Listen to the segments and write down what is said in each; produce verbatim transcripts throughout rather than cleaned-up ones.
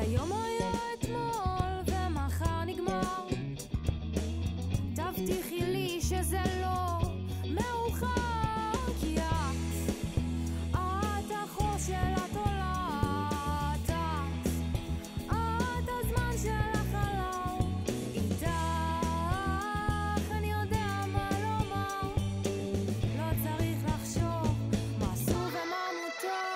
היום היה אתמול ומחר נגמר. תבטיחי לי שזה לא מאוחר, כי את, את החור של התולעת, את, את הזמן של החלל. איתך אני יודע מה לומר, לא צריך לחשוב מה אסור ומה מותר.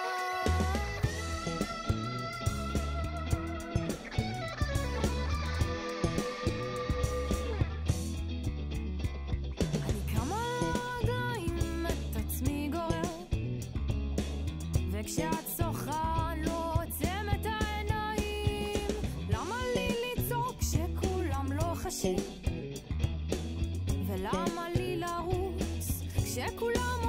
וכשאת שוחה לא עוצם את העיניים. למה לי לצעוק כשכולם לא חשים? ולמה לי לרוץ כשכולם